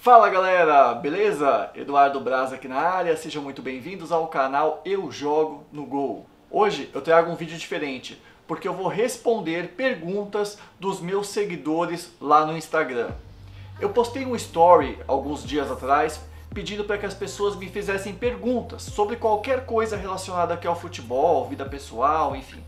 Fala galera, beleza? Eduardo Braz aqui na área, sejam muito bem-vindos ao canal Eu Jogo no Gol. Hoje eu trago um vídeo diferente, porque eu vou responder perguntas dos meus seguidores lá no Instagram. Eu postei um story alguns dias atrás pedindo para que as pessoas me fizessem perguntas sobre qualquer coisa relacionada aqui ao futebol, vida pessoal, enfim.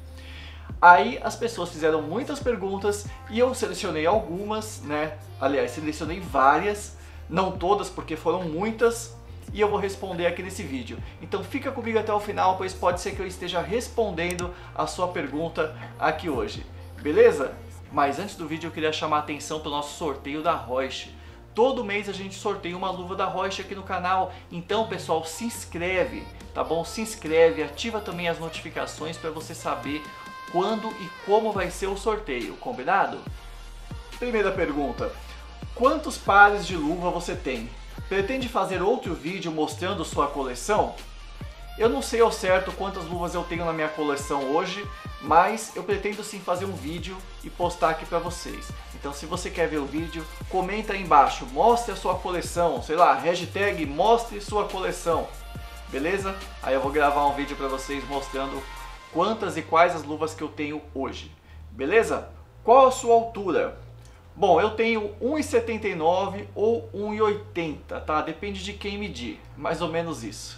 Aí as pessoas fizeram muitas perguntas e eu selecionei algumas, Aliás, selecionei várias. Não todas, porque foram muitas, e eu vou responder aqui nesse vídeo. Então fica comigo até o final, pois pode ser que eu esteja respondendo a sua pergunta aqui hoje. Beleza? Mas antes do vídeo eu queria chamar a atenção para o nosso sorteio da Reusch. Todo mês a gente sorteia uma luva da Reusch aqui no canal. Então pessoal, se inscreve, tá bom? Se inscreve, ativa também as notificações para você saber quando e como vai ser o sorteio, combinado? Primeira pergunta. Quantos pares de luva você tem? Pretende fazer outro vídeo mostrando sua coleção? Eu não sei ao certo quantas luvas eu tenho na minha coleção hoje, mas eu pretendo sim fazer um vídeo e postar aqui para vocês. Então se você quer ver o vídeo, comenta aí embaixo, mostre a sua coleção, sei lá, hashtag mostre sua coleção, beleza? Aí eu vou gravar um vídeo para vocês mostrando quantas e quais as luvas que eu tenho hoje, beleza? Qual a sua altura? Bom, eu tenho 1,79 ou 1,80, tá? Depende de quem medir, mais ou menos isso.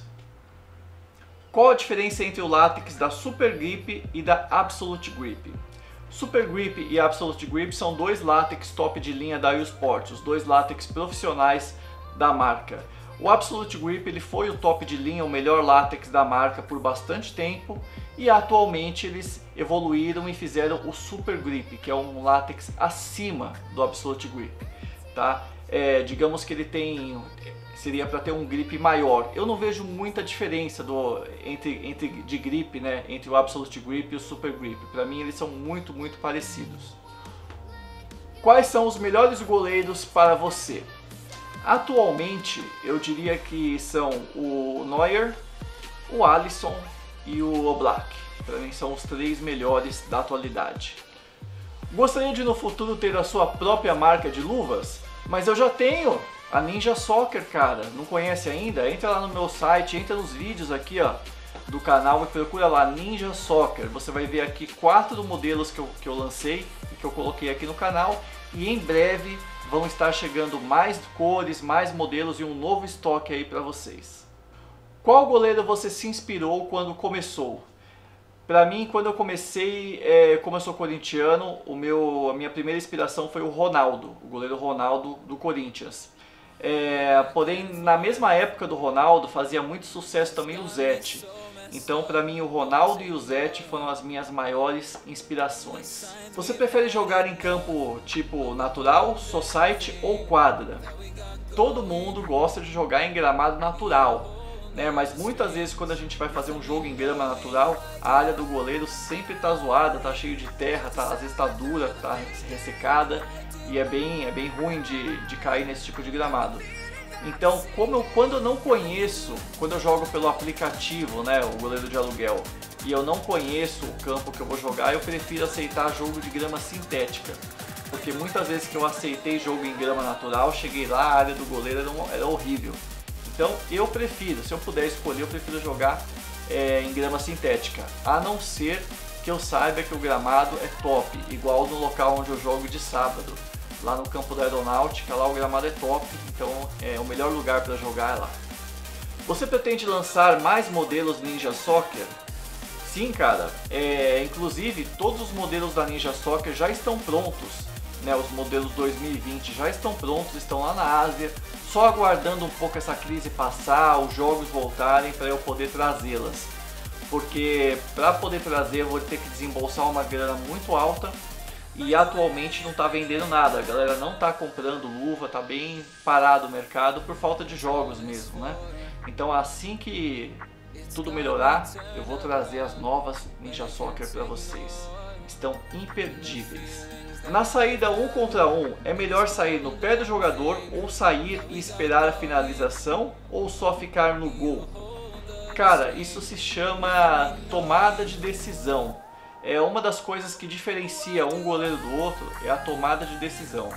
Qual a diferença entre o látex da Super Grip e da Absolute Grip? Super Grip e Absolute Grip são dois látex top de linha da Usport, os dois látex profissionais da marca. O Absolute Grip ele foi o top de linha, o melhor látex da marca por bastante tempo, e atualmente eles evoluíram e fizeram o Super Grip, que é um látex acima do Absolute Grip, tá? Digamos que ele seria para ter um grip maior. Eu não vejo muita diferença de grip, entre o Absolute Grip e o Super Grip. Para mim eles são muito parecidos. Quais são os melhores goleiros para você? Atualmente eu diria que são o Neuer, o Alisson e o Oblak. Para mim são os três melhores da atualidade. Gostaria de no futuro ter a sua própria marca de luvas? Mas eu já tenho a Ninja Soccer, cara. Não conhece ainda? Entra lá no meu site, entra nos vídeos aqui do canal e procura lá Ninja Soccer. Você vai ver aqui 4 modelos que eu lancei e que eu coloquei aqui no canal. E em breve vão estar chegando mais cores, mais modelos e um novo estoque aí para vocês. Qual goleiro você se inspirou quando começou? Para mim, quando eu comecei, como eu sou corintiano, a minha primeira inspiração foi o Ronaldo, o goleiro Ronaldo do Corinthians. Porém, na mesma época do Ronaldo, fazia muito sucesso também o Zete. Então, para mim, o Ronaldo e o Zete foram as minhas maiores inspirações. Você prefere jogar em campo tipo natural, society ou quadra? Todo mundo gosta de jogar em gramado natural, mas muitas vezes quando a gente vai fazer um jogo em grama natural, a área do goleiro sempre está zoada, está cheio de terra, às vezes está dura, está ressecada e é bem ruim de cair nesse tipo de gramado. Então, quando eu não conheço, quando eu jogo pelo aplicativo, o goleiro de aluguel, e eu não conheço o campo que eu vou jogar, eu prefiro aceitar jogo de grama sintética. Porque muitas vezes que eu aceitei jogo em grama natural, cheguei lá, a área do goleiro era horrível. Então, eu prefiro, se eu puder escolher, eu prefiro jogar em grama sintética. A não ser que eu saiba que o gramado é top, igual no local onde eu jogo de sábado. Lá no campo da Aeronáutica, lá o gramado é top, então o melhor lugar para jogar é lá. Você pretende lançar mais modelos Ninja Soccer? Sim, cara. Inclusive, todos os modelos da Ninja Soccer já estão prontos. Os modelos 2020 já estão prontos, estão lá na Ásia, só aguardando um pouco essa crise passar, os jogos voltarem para eu poder trazê-las. Porque para poder trazer eu vou ter que desembolsar uma grana muito alta. E atualmente não está vendendo nada, a galera não está comprando luva, está bem parado o mercado por falta de jogos mesmo, Então assim que tudo melhorar, eu vou trazer as novas Ninja Soccer para vocês. Estão imperdíveis. Na saída 1 contra 1, é melhor sair no pé do jogador ou sair e esperar a finalização ou só ficar no gol? Cara, isso se chama tomada de decisão. Uma das coisas que diferencia um goleiro do outro é a tomada de decisão.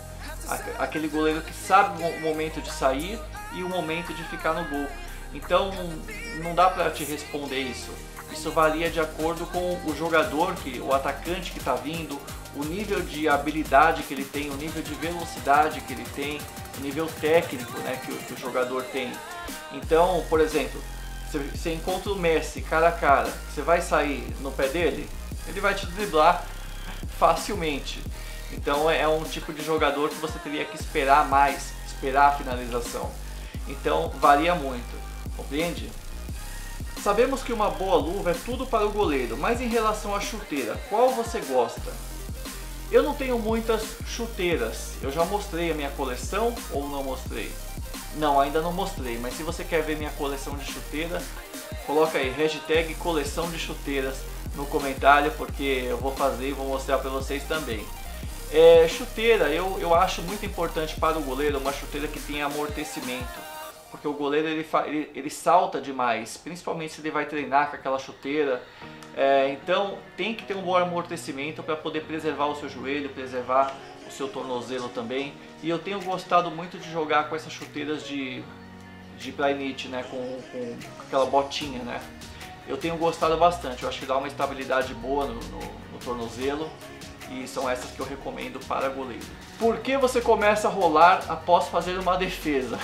Aquele goleiro que sabe o momento de sair e o momento de ficar no gol. Então não dá para te responder isso. Isso varia de acordo com o jogador, o atacante que está vindo, o nível de habilidade que ele tem, o nível de velocidade que ele tem, o nível técnico, né, que o jogador tem. Então, por exemplo, você encontra o Messi cara a cara, você vai sair no pé dele, ele vai te driblar facilmente. Então é um tipo de jogador que você teria que esperar mais, esperar a finalização. Então varia muito, compreende? Sabemos que uma boa luva é tudo para o goleiro, mas em relação à chuteira, qual você gosta? Eu não tenho muitas chuteiras, eu já mostrei a minha coleção ou não mostrei? Não, ainda não mostrei, mas se você quer ver minha coleção de chuteira, coloca aí hashtag coleção de chuteiras no comentário, porque eu vou fazer e vou mostrar para vocês também. Chuteira, eu acho muito importante para o goleiro uma chuteira que tenha amortecimento, porque o goleiro ele salta demais, principalmente se ele vai treinar com aquela chuteira. Então tem que ter um bom amortecimento para poder preservar o seu joelho, preservar o seu tornozelo também. E eu tenho gostado muito de jogar com essas chuteiras de Flyknit, né, com aquela botinha, né. Eu tenho gostado bastante, eu acho que dá uma estabilidade boa no tornozelo. E são essas que eu recomendo para goleiro. Por que você começa a rolar após fazer uma defesa?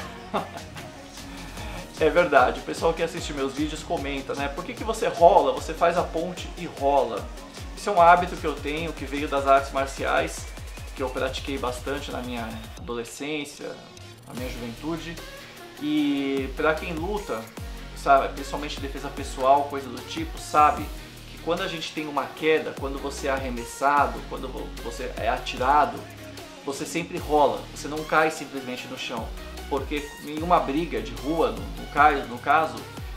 É verdade, o pessoal que assiste meus vídeos comenta, né? Por que você rola? Você faz a ponte e rola. Isso é um hábito que eu tenho, que veio das artes marciais, que eu pratiquei bastante na minha adolescência, na minha juventude. E para quem luta, sabe, principalmente defesa pessoal, coisa do tipo, sabe que quando a gente tem uma queda, quando você é arremessado, quando você é atirado, você sempre rola, você não cai simplesmente no chão. Porque em uma briga de rua, no caso,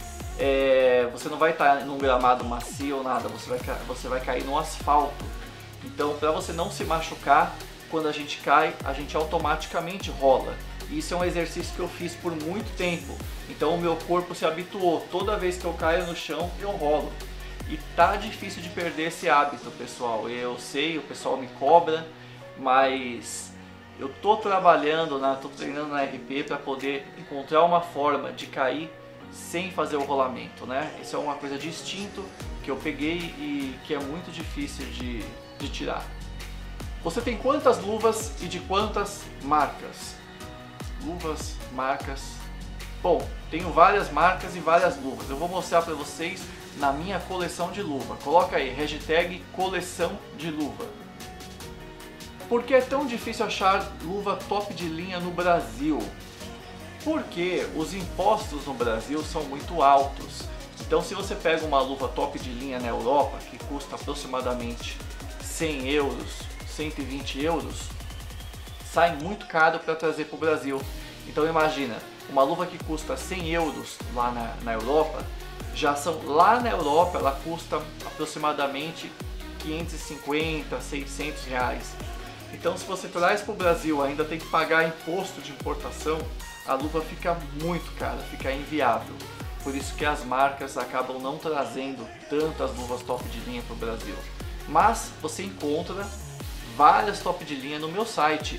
você não vai estar num gramado macio ou nada, você vai cair no asfalto. Então, para você não se machucar, quando a gente cai, a gente automaticamente rola. Isso é um exercício que eu fiz por muito tempo. Então o meu corpo se habituou. Toda vez que eu caio no chão, eu rolo. E tá difícil de perder esse hábito, pessoal. Eu sei, o pessoal me cobra, mas eu tô trabalhando, tô treinando na RP para poder encontrar uma forma de cair sem fazer o rolamento, né? Isso é uma coisa de instinto que eu peguei e que é muito difícil de tirar. Você tem quantas luvas e de quantas marcas? Luvas, marcas. Bom, tenho várias marcas e várias luvas. Eu vou mostrar para vocês na minha coleção de luva. Coloca aí, hashtag coleção de luva. Por que é tão difícil achar luva top de linha no Brasil? Porque os impostos no Brasil são muito altos. Então se você pega uma luva top de linha na Europa, que custa aproximadamente 100 euros, 120 euros, sai muito caro para trazer para o Brasil. Então imagina, uma luva que custa 100 euros lá na Europa, lá na Europa ela custa aproximadamente 550, 600 reais. Então se você traz para o Brasil, ainda tem que pagar imposto de importação, a luva fica muito cara, fica inviável. Por isso que as marcas acabam não trazendo tantas luvas top de linha para o Brasil. Mas você encontra várias top de linha no meu site,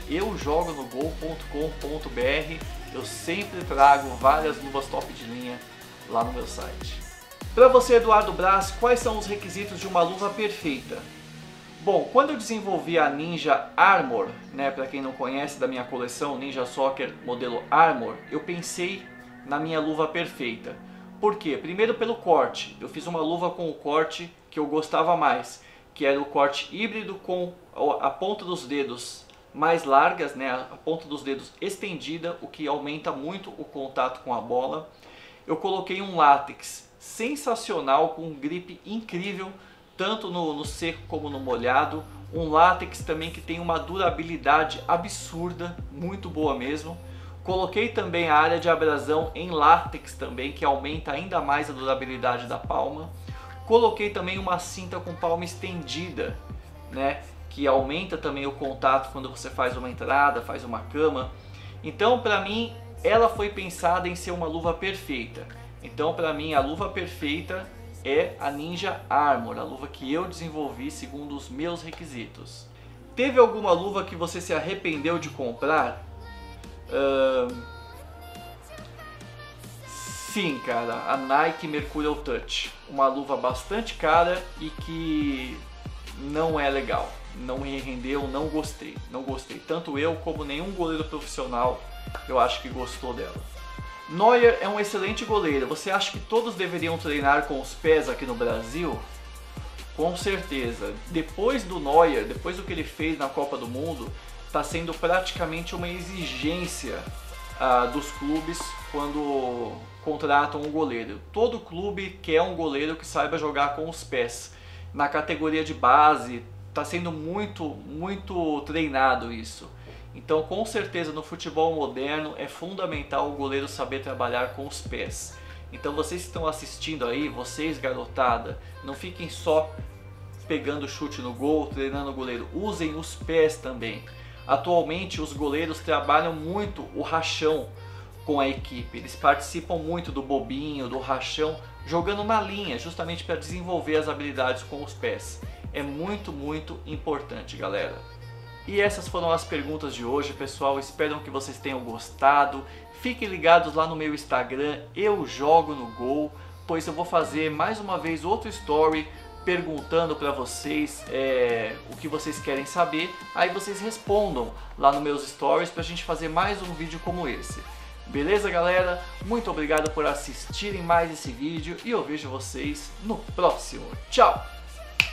eujogonogol.com.br. Eu sempre trago várias luvas top de linha lá no meu site. Para você, Eduardo Braz, quais são os requisitos de uma luva perfeita? Bom, quando eu desenvolvi a Ninja Armour, né, para quem não conhece da minha coleção Ninja Soccer modelo Armour, eu pensei na minha luva perfeita. Por quê? Primeiro pelo corte. Eu fiz uma luva com o corte que eu gostava mais, que era o corte híbrido com a ponta dos dedos mais largas, né, a ponta dos dedos estendida, o que aumenta muito o contato com a bola. Eu coloquei um látex sensacional, com um grip incrível, tanto no seco como no molhado. Um látex também que tem uma durabilidade absurda, muito boa mesmo. Coloquei também a área de abrasão em látex também, que aumenta ainda mais a durabilidade da palma. Coloquei também uma cinta com palma estendida, né, que aumenta também o contato quando você faz uma entrada, faz uma cama. Então, para mim, ela foi pensada em ser uma luva perfeita. Então, para mim, a luva perfeita é a Ninja Armour, a luva que eu desenvolvi segundo os meus requisitos. Teve alguma luva que você se arrependeu de comprar? Sim, cara, a Nike Mercurial Touch. Uma luva bastante cara e que não é legal. Não me rendeu, não gostei. Não gostei. Tanto eu como nenhum goleiro profissional eu acho que gostou dela. Neuer é um excelente goleiro. Você acha que todos deveriam treinar com os pés aqui no Brasil? Com certeza. Depois do Neuer, depois do que ele fez na Copa do Mundo, está sendo praticamente uma exigência dos clubes quando contratam um goleiro. Todo clube quer um goleiro que saiba jogar com os pés. Na categoria de base, está sendo muito treinado isso. Então, com certeza, no futebol moderno é fundamental o goleiro saber trabalhar com os pés. Então, vocês que estão assistindo aí, vocês garotada, não fiquem só pegando chute no gol, treinando o goleiro. Usem os pés também. Atualmente, os goleiros trabalham muito o rachão com a equipe. Eles participam muito do bobinho, do rachão, jogando na linha, justamente para desenvolver as habilidades com os pés. É muito importante, galera. E essas foram as perguntas de hoje, pessoal. Espero que vocês tenham gostado. Fiquem ligados lá no meu Instagram, Eu Jogo no Gol, pois eu vou fazer mais uma vez outro story perguntando para vocês o que vocês querem saber. Aí vocês respondam lá nos meus stories para a gente fazer mais um vídeo como esse. Beleza, galera? Muito obrigado por assistirem mais esse vídeo e eu vejo vocês no próximo. Tchau!